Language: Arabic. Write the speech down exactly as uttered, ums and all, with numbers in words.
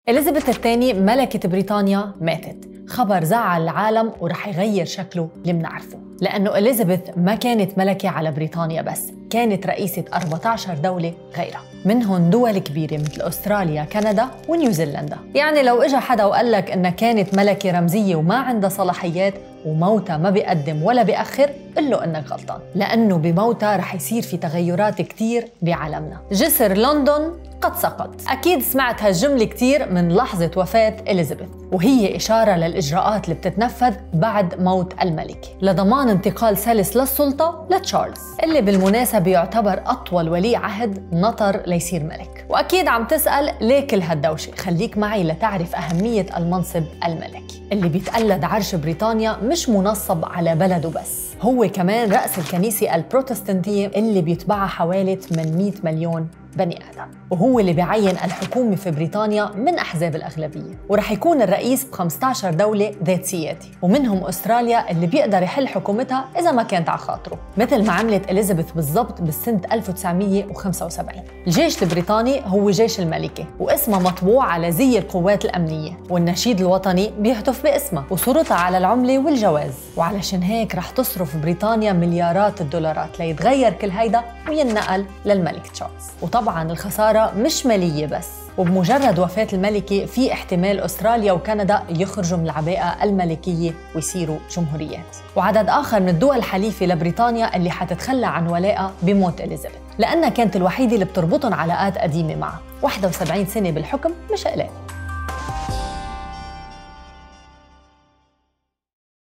إليزابيث الثانية ملكة بريطانيا ماتت، خبر زعل العالم ورح يغير شكله اللي منعرفه، لأنه إليزابيث ما كانت ملكة على بريطانيا بس، كانت رئيسة أربعة عشر دولة غيرها، منهم دول كبيرة مثل أستراليا، كندا ونيوزيلندا. يعني لو إجا حدا وقال لك إنها كانت ملكة رمزية وما عندها صلاحيات وموتها ما بيقدم ولا بيأخر، قل له إنك غلطان، لأنه بموتها رح يصير في تغيرات كتير بعالمنا. جسر لندن قد سقط. أكيد سمعت هالجملة كتير من لحظة وفاة إليزابيث، وهي إشارة للإجراءات اللي بتتنفذ بعد موت الملكة لضمان انتقال سلس للسلطة لتشارلز، اللي بالمناسبة يعتبر أطول ولي عهد نطر ليصير ملك. وأكيد عم تسأل ليه كل هالدوشة؟ خليك معي لتعرف أهمية المنصب الملكي اللي بيتقلد عرش بريطانيا، مش منصب على بلده بس، هو كمان رأس الكنيسة البروتستانتية اللي بيتبعها حوالي ثمانمئة مليون بني آدم، وهو اللي بيعين الحكومة في بريطانيا من أحزاب الأغلبية، ورح يكون الرئيس ب خمسة عشر دولة ذات سيادة، ومنهم أستراليا اللي بيقدر يحل حكومتها إذا ما كانت على خاطره، مثل ما عملت إليزابيث بالضبط بالسنة ألف وتسعمئة وخمسة وسبعين. الجيش البريطاني هو جيش الملكة، واسمها مطبوع على زي القوات الأمنية، والنشيد الوطني بيهتف باسمها، وصورتها على العملة والجواز. وعلشان هيك رح تصرف بريطانيا مليارات الدولارات ليتغير كل هيدا وينقل للملك تشارلز. وطبعاً الخسارة مش مالية بس، وبمجرد وفاة الملكة في احتمال أستراليا وكندا يخرجوا من العباءة الملكية ويصيروا جمهوريات، وعدد آخر من الدول الحليفة لبريطانيا اللي حتتخلى عن ولائها بموت إليزابيث، لأنها كانت الوحيدة اللي بتربطهم علاقات قديمة معها. واحد وسبعين سنة بالحكم مش قليل.